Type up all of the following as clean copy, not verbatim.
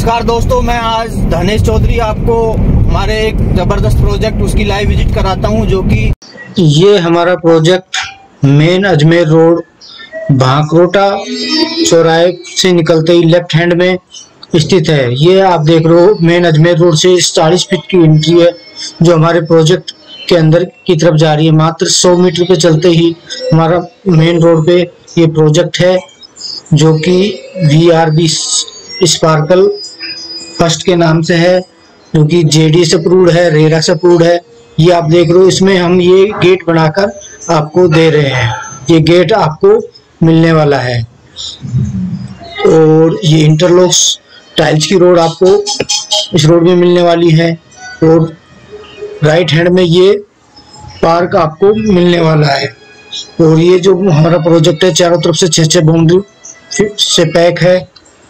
नमस्कार दोस्तों, मैं आज धनेश चौधरी आपको हमारे एक जबरदस्त प्रोजेक्ट उसकी लाइव विजिट कराता हूं, जो कि ये हमारा project main Ajmer road Bhankrota चौराहे से निकलते ही लेफ्ट हैंड में स्थित है। ये आप देख रहे हो मेन अजमेर रोड से 40 फीट की एंट्री है जो हमारे प्रोजेक्ट के अंदर की तरफ जा रही है। मात्र 100 मीटर पे चलते ही हमारा मेन रोड पे ये प्रोजेक्ट है जो कि VRB स्पार्कल फर्स्ट के नाम से है, जो कि JD से अप्रूव्ड है, रेरा से अप्रूव्ड है। ये आप देख रहे हो, इसमें हम ये गेट बनाकर आपको दे रहे हैं। ये गेट आपको मिलने वाला है और ये इंटरलॉक्स टाइल्स की रोड आपको इस रोड में मिलने वाली है और राइट हैंड में ये पार्क आपको मिलने वाला है। और ये जो हमारा प्रोजेक्ट है चारों तरफ से 6-6 बाउंड्री से पैक है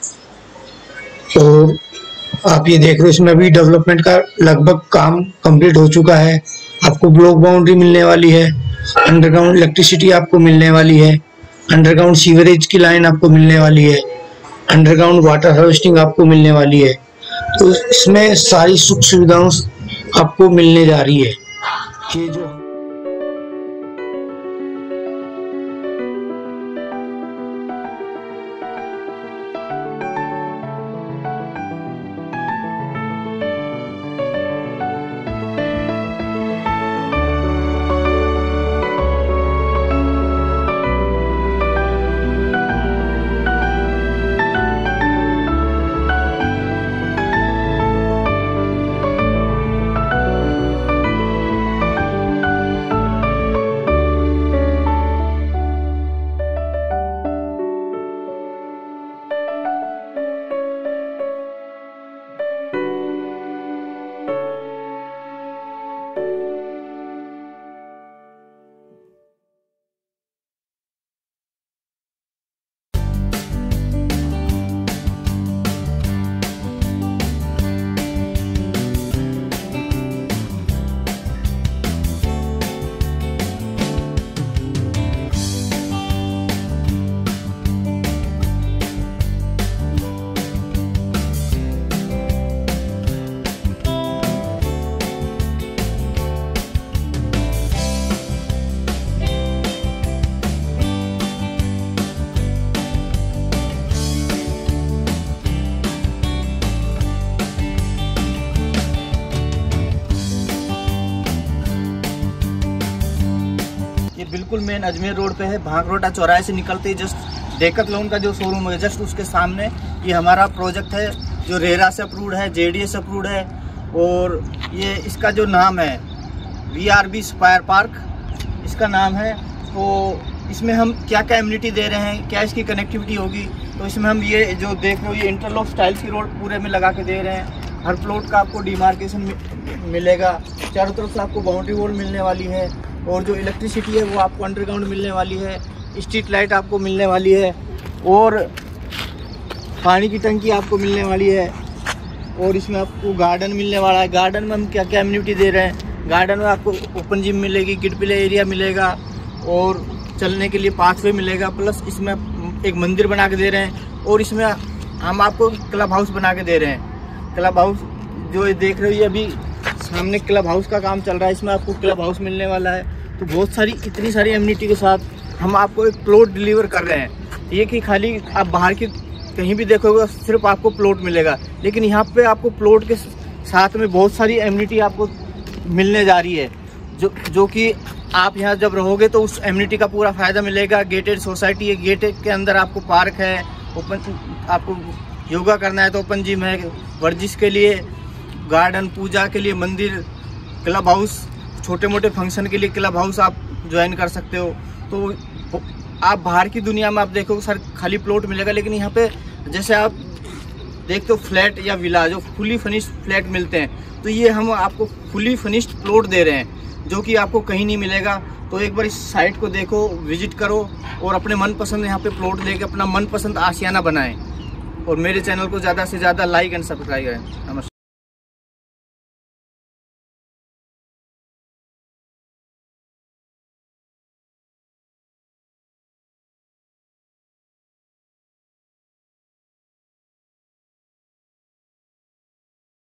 और आप ये देख रहे हो इसमें अभी डेवलपमेंट का लगभग काम कंप्लीट हो चुका है। आपको ब्लॉक बाउंड्री मिलने वाली है, अंडरग्राउंड इलेक्ट्रिसिटी आपको मिलने वाली है, अंडरग्राउंड सीवरेज की लाइन आपको मिलने वाली है, अंडरग्राउंड वाटर हार्वेस्टिंग आपको मिलने वाली है। तो इसमें सारी सुख सुविधाएं आपको मिलने जा रही है। ये जो बिल्कुल मेन अजमेर रोड पे है, भांकरोटा चौराहे से निकलते ही जस्ट डेकाथलॉन का जो शोरूम है जस्ट उसके सामने ये हमारा प्रोजेक्ट है जो रेरा से अप्रूव्ड है, JD से अप्रूव्ड है। और ये इसका जो नाम है VRB स्पायर पार्क इसका नाम है। तो इसमें हम क्या क्या एमिनिटी दे रहे हैं, क्या इसकी कनेक्टिविटी होगी, तो इसमें हम ये जो देख रहे हो ये इंटरलॉक टाइल्स की रोड पूरे में लगा के दे रहे हैं। हर प्लॉट का आपको डिमार्केशन मिलेगा, चारों तरफ से आपको बाउंड्री वॉल मिलने वाली है और जो इलेक्ट्रिसिटी है वो आपको अंडरग्राउंड मिलने वाली है, स्ट्रीट लाइट आपको मिलने वाली है और पानी की टंकी आपको मिलने वाली है। और इसमें आपको गार्डन मिलने वाला है। गार्डन में हम क्या क्या एमिनिटी दे रहे हैं, गार्डन में आपको ओपन जिम मिलेगी, किड प्ले एरिया मिलेगा और चलने के लिए पाथवे मिलेगा। प्लस इसमें एक मंदिर बना के दे रहे हैं और इसमें हम आपको क्लब हाउस बना के दे रहे हैं। क्लब हाउस जो देख रहे हो ये अभी सामने क्लब हाउस का काम चल रहा है, इसमें आपको क्लब हाउस मिलने वाला है। तो बहुत सारी इतनी सारी एमिनिटी के साथ हम आपको एक प्लॉट डिलीवर कर रहे हैं। ये कि खाली आप बाहर की कहीं भी देखोगे सिर्फ आपको प्लॉट मिलेगा, लेकिन यहाँ पे आपको प्लॉट के साथ में बहुत सारी एमिनिटी आपको मिलने जा रही है जो कि आप यहाँ जब रहोगे तो उस एमिनिटी का पूरा फ़ायदा मिलेगा। गेटेड सोसाइटी है, गेट के अंदर आपको पार्क है, ओपन आपको योगा करना है तो ओपन जिम है, वर्जिश के लिए गार्डन, पूजा के लिए मंदिर, क्लब हाउस, छोटे मोटे फंक्शन के लिए क्लब हाउस आप ज्वाइन कर सकते हो। तो आप बाहर की दुनिया में आप देखोगे सर खाली प्लॉट मिलेगा, लेकिन यहाँ पे जैसे आप देखते हो फ्लैट या विला जो फुली फर्निश्ड फ्लैट मिलते हैं, तो ये हम आपको फुली फर्निश्ड प्लॉट दे रहे हैं जो कि आपको कहीं नहीं मिलेगा। तो एक बार इस साइट को देखो, विजिट करो और अपने मनपसंद यहाँ पे प्लॉट लेके अपना मनपसंद आशियाना बनाएं और मेरे चैनल को ज़्यादा से ज़्यादा लाइक एंड सब्सक्राइब करें। नमस्कार।